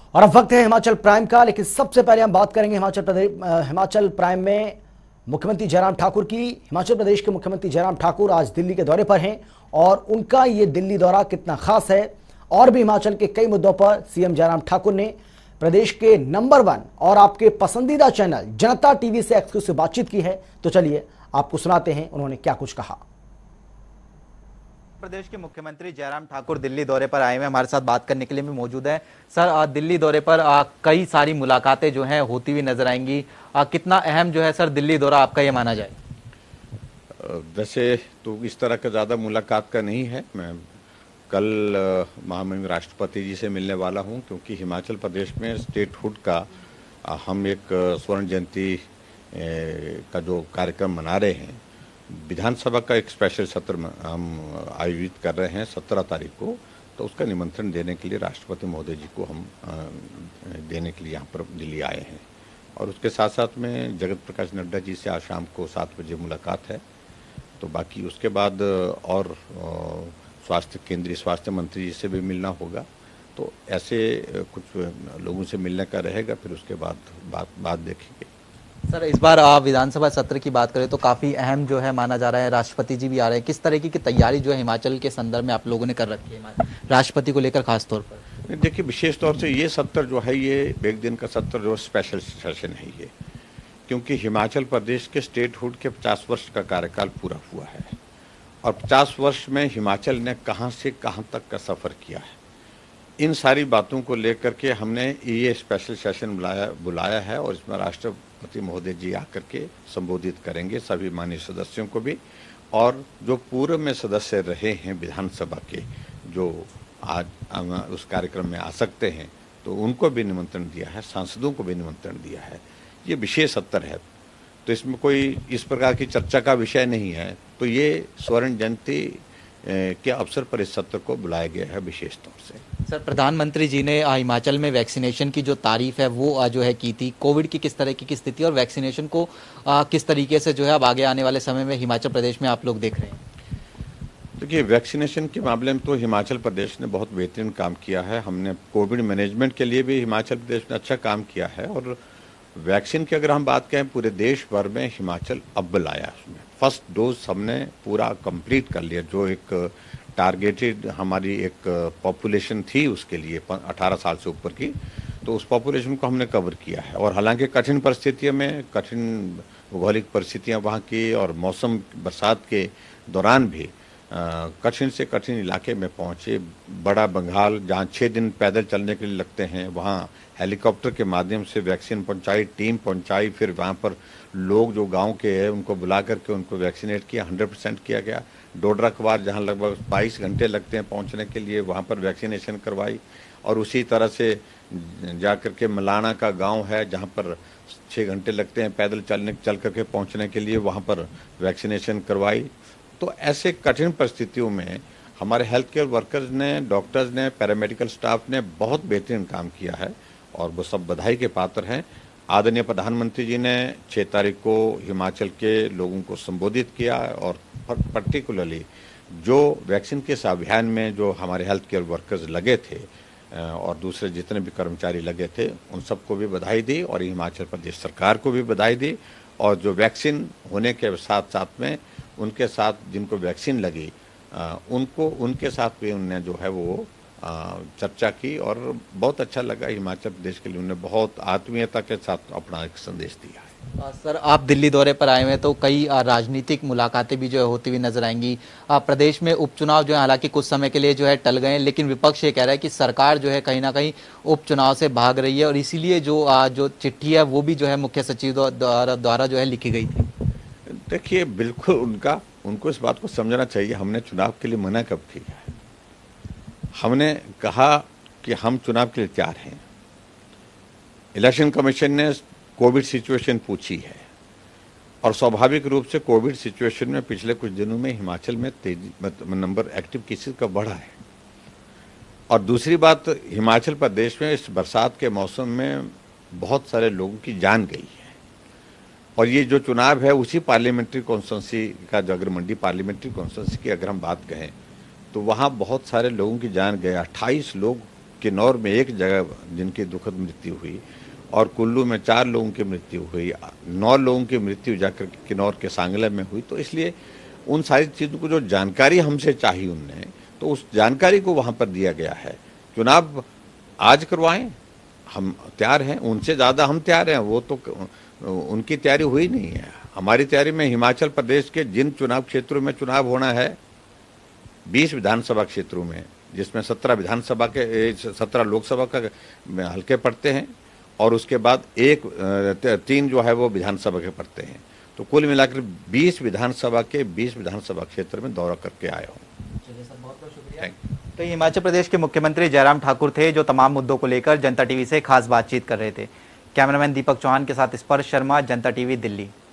और अब वक्त है हिमाचल प्राइम का, लेकिन सबसे पहले हम बात करेंगे हिमाचल प्राइम में मुख्यमंत्री जयराम ठाकुर की। हिमाचल प्रदेश के मुख्यमंत्री जयराम ठाकुर आज दिल्ली के दौरे पर हैं और उनका ये दिल्ली दौरा कितना खास है और भी हिमाचल के कई मुद्दों पर सीएम जयराम ठाकुर ने प्रदेश के नंबर 1 और आपके पसंदीदा चैनल जनता टीवी से एक्सक्लूसिव बातचीत की है। तो चलिए आपको सुनाते हैं उन्होंने क्या कुछ कहा। प्रदेश के मुख्यमंत्री जयराम ठाकुर दिल्ली दौरे पर आए हुए हमारे साथ बात करने के लिए भी मौजूद है। सर, दिल्ली दौरे पर कई सारी मुलाकातें जो हैं होती हुई नजर आएंगी। कितना अहम जो है सर दिल्ली दौरा आपका ये माना जाए? वैसे तो इस तरह का ज़्यादा मुलाकात का नहीं है। मैं कल महामहिम राष्ट्रपति जी से मिलने वाला हूं, क्योंकि हिमाचल प्रदेश में स्टेटहुड का हम एक स्वर्ण जयंती का जो कार्यक्रम मना रहे हैं, विधानसभा का एक स्पेशल सत्र हम आयोजित कर रहे हैं 17 तारीख को। तो उसका निमंत्रण देने के लिए राष्ट्रपति महोदय जी को हम देने के लिए यहाँ पर दिल्ली आए हैं। और उसके साथ साथ में जगत प्रकाश नड्डा जी से आज शाम को 7 बजे मुलाकात है। तो बाकी उसके बाद और केंद्रीय स्वास्थ्य मंत्री जी से भी मिलना होगा। तो ऐसे कुछ लोगों से मिलने का रहेगा, फिर उसके बाद बात देखेंगे। सर, इस बार आप विधानसभा सत्र की बात करें तो काफी अहम जो है माना जा रहा है, राष्ट्रपति जी भी आ रहे हैं। किस तरीके की तैयारी जो है हिमाचल के संदर्भ में आप लोगों ने कर रखी है राष्ट्रपति को लेकर खास तौर पर? देखिए, विशेष तौर से ये सत्र जो है, ये एक दिन का सत्र जो स्पेशल सेशन है ये, क्योंकि हिमाचल प्रदेश के स्टेटहुड के 50 वर्ष का कार्यकाल पूरा हुआ है और 50 वर्ष में हिमाचल ने कहां से कहां तक का सफ़र किया है। इन सारी बातों को लेकर के हमने ये स्पेशल सेशन बुलाया है और इसमें राष्ट्रपति महोदय जी आकर के संबोधित करेंगे सभी माननीय सदस्यों को भी, और जो पूर्व में सदस्य रहे हैं विधानसभा के, जो आज उस कार्यक्रम में आ सकते हैं, तो उनको भी निमंत्रण दिया है, सांसदों को भी निमंत्रण दिया है। ये विशेष सत्र है, तो इसमें कोई इस प्रकार की चर्चा का विषय नहीं है। तो ये स्वर्ण जयंती के अवसर पर इस सत्र को बुलाया गया है विशेष तौर से। सर, प्रधानमंत्री जी ने हिमाचल में वैक्सीनेशन की जो तारीफ है वो जो है की थी। कोविड की किस तरह की स्थिति और वैक्सीनेशन को किस तरीके से जो है अब आगे आने वाले समय में हिमाचल प्रदेश में आप लोग देख रहे हैं? देखिए, वैक्सीनेशन के मामले में तो हिमाचल प्रदेश ने बहुत बेहतरीन काम किया है। हमने कोविड मैनेजमेंट के लिए भी हिमाचल प्रदेश ने अच्छा काम किया है। और वैक्सीन की अगर हम बात करें, पूरे देश भर में हिमाचल अव्वल आया। उसमें फर्स्ट डोज हमने पूरा कंप्लीट कर लिया। जो एक टारगेटेड हमारी एक पॉपुलेशन थी उसके लिए 18 साल से ऊपर की, तो उस पॉपुलेशन को हमने कवर किया है। और हालांकि कठिन परिस्थितियों में, कठिन भौगोलिक परिस्थितियां वहाँ की और मौसम बरसात के दौरान भी कठिन से कठिन इलाके में पहुँचे। बड़ा बंगाल, जहाँ 6 दिन पैदल चलने के लिए लगते हैं, वहाँ हेलीकॉप्टर के माध्यम से वैक्सीन पहुंचाई, टीम पहुंचाई। फिर वहाँ पर लोग जो गांव के हैं उनको बुला करके उनको वैक्सीनेट किया, 100% किया गया। डोडरा कवार, जहाँ लगभग 22 घंटे लगते हैं पहुंचने के लिए, वहाँ पर वैक्सीनेशन करवाई। और उसी तरह से जा करके मलाना का गांव है, जहाँ पर 6 घंटे लगते हैं पैदल चल करके पहुँचने के लिए, वहाँ पर वैक्सीनेशन करवाई। तो ऐसे कठिन परिस्थितियों में हमारे हेल्थ केयर वर्कर्स ने, डॉक्टर्स ने, पैरामेडिकल स्टाफ ने बहुत बेहतरीन काम किया है और वो सब बधाई के पात्र हैं। आदरणीय प्रधानमंत्री जी ने 6 तारीख को हिमाचल के लोगों को संबोधित किया और पर्टिकुलरली जो वैक्सीन के इस अभियान में जो हमारे हेल्थ केयर वर्कर्स लगे थे और दूसरे जितने भी कर्मचारी लगे थे, उन सबको भी बधाई दी और हिमाचल प्रदेश सरकार को भी बधाई दी। और जो वैक्सीन होने के साथ साथ में उनके साथ जिनको वैक्सीन लगी, उनके साथ भी उन्होंने जो है वो चर्चा की और बहुत अच्छा लगा। हिमाचल प्रदेश के लिए उन्होंने बहुत आत्मीयता के साथ अपना एक संदेश दिया है। सर, आप दिल्ली दौरे पर आए हुए हैं तो कई राजनीतिक मुलाकातें भी जो है होती हुई नजर आएंगी। प्रदेश में उपचुनाव जो है हालांकि कुछ समय के लिए जो है टल गए, लेकिन विपक्ष ये कह रहा है कि सरकार जो है कहीं ना कहीं उपचुनाव से भाग रही है और इसीलिए जो चिट्ठी है वो भी जो है मुख्य सचिव द्वारा जो है लिखी गई थी। देखिए, बिल्कुल उनको इस बात को समझना चाहिए। हमने चुनाव के लिए मना कब किया है? हमने कहा कि हम चुनाव के लिए तैयार हैं। इलेक्शन कमीशन ने कोविड सिचुएशन पूछी है और स्वाभाविक रूप से कोविड सिचुएशन में पिछले कुछ दिनों में हिमाचल में तेजी नंबर एक्टिव केसेस का बढ़ा है। और दूसरी बात, हिमाचल प्रदेश में इस बरसात के मौसम में बहुत सारे लोगों की जान गई है। और ये जो चुनाव है उसी पार्लियामेंट्री कॉन्स्टिट्यूंसी का, जो अगर मंडी पार्लियामेंट्री कॉन्स्टिट्यूंसी की अगर हम बात कहें, तो वहाँ बहुत सारे लोगों की जान गए। 28 लोग किन्नौर में एक जगह जिनकी दुखद मृत्यु हुई और कुल्लू में 4 लोगों की मृत्यु हुई, 9 लोगों की मृत्यु जाकर किन्नौर के सांगला में हुई। तो इसलिए उन सारी चीज़ों को जो जानकारी हमसे चाहिए उनने, तो उस जानकारी को वहाँ पर दिया गया है। चुनाव आज करवाएं, हम तैयार हैं, उनसे ज़्यादा हम तैयार हैं। वो तो उनकी तैयारी हुई नहीं है। हमारी तैयारी में हिमाचल प्रदेश के जिन चुनाव क्षेत्रों में चुनाव होना है, 20 विधानसभा क्षेत्रों में, जिसमें 17 लोकसभा का हल्के पड़ते हैं और उसके बाद 3 जो है वो विधानसभा के पड़ते हैं। तो कुल मिलाकर 20 विधानसभा क्षेत्र में दौरा करके आया हूँ। चलिए सर, बहुत बहुत शुक्रिया। तो ये हिमाचल प्रदेश के मुख्यमंत्री जयराम ठाकुर थे, जो तमाम मुद्दों को लेकर जनता टीवी से खास बातचीत कर रहे थे। कैमरामैन दीपक चौहान के साथ स्पर्श शर्मा, जनता टीवी, दिल्ली।